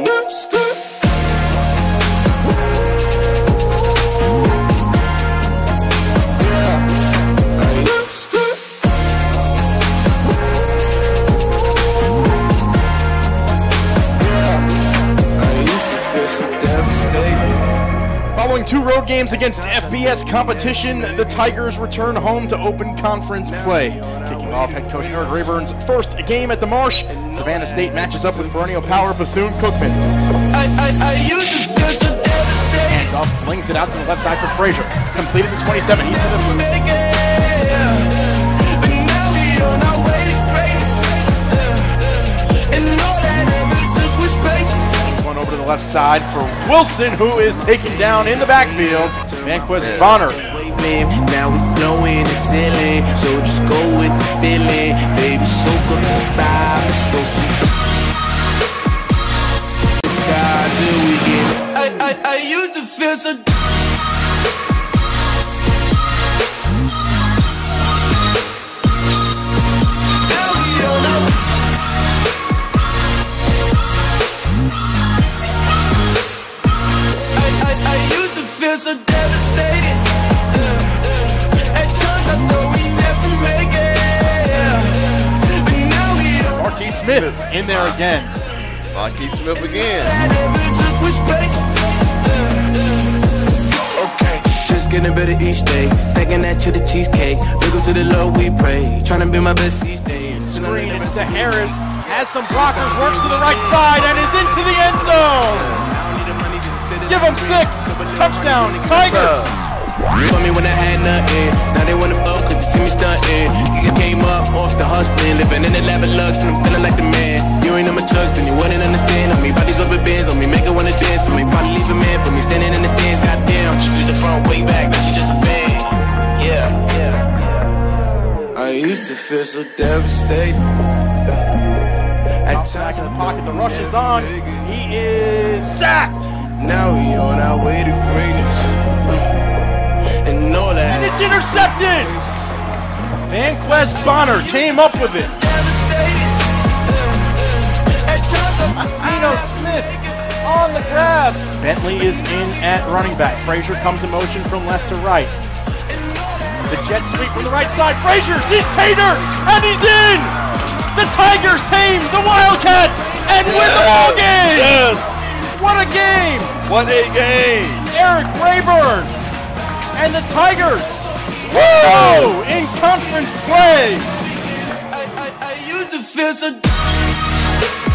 Following 2 road games against FBS competition, the Tigers return home to open conference play. Kicking off head coach Erik Raeburn's first game at the Marsh, Savannah State matches up with perennial power Bethune-Cookman. Handoff flings it out to the left side for Frazier. Completed to 27. He's to the one over to the left side for Wilson, who is taken down in the backfield. Vanquist Bonner. Now we flowing the ceiling, so just go with the feeling, baby. So good to vibe, show some sky till we get. I used to feel so. So devastated. At times I thought we never make it. But now we don't. Marquis Smith in there again. Marquis Smith again. Okay, just getting better each day. Stacking that to the cheesecake. Look up to the Lord we pray. Trying to be my best each day. Screen, it's to Harris. Has some blockers, works to the right side, and is into the end zone. Give them 6. Touchdown, Tigers. For me when I had nothing, now they wanna fuck with see me stunting. You came up off the hustling, living in the lava lux, and I'm feeling like the man. You ain't on my chucks, then you wouldn't understand. On me, bodies rubber bands, on me, make her wanna dance. For me, probably leave a man, for me, standing in the stands, goddamn. She used the front way back, now she just a bang. Yeah. I used to feel so devastated. Back in the pocket, the rush is on. He is sacked. Now we on our way to greatness, and all that. And it's intercepted. Vanquist Bonner came up with it. Dino Smith on the grab. Bentley is in at running back. Frazier comes in motion from left to right. The jet sweep from the right side. Frazier sees Pater, and he's in. The Tigers tame the Wildcats and win the ball game. Yes. What a game! What a game! Erik Raeburn and the Tigers go in conference play. I used to feel so.